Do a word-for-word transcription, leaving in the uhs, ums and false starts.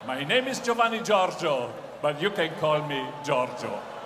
My name is Giovanni Giorgio, but you can call me Giorgio.